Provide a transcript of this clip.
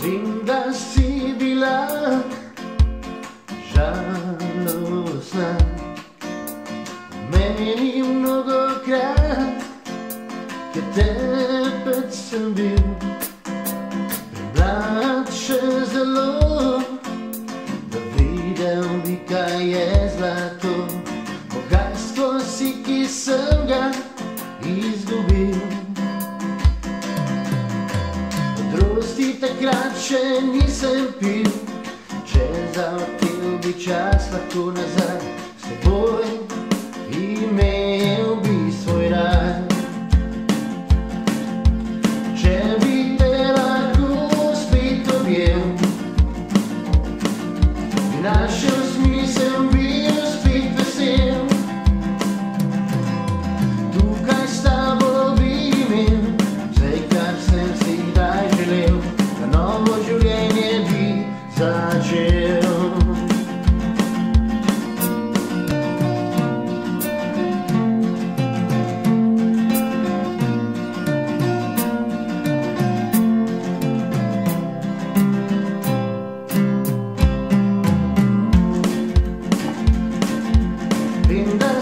Vem, da si bila žalostna, meni mnogokrat, ker tepec sem bil premlad še zelo, da videl bi, kaj je zlato. Bogatstvo si, ki sem ga izgubil. Modrosti takrat še nisem pil, če zavrtel bi čas lahko nazaj, s teboj imel bi svoj raj. Če bi te lahko spet objel, bi našel smisel, bil spet vesel. Tukaj s tabo bi imel vse, kar sem si kdaj želel, da novo življenje bi začel. Vem, da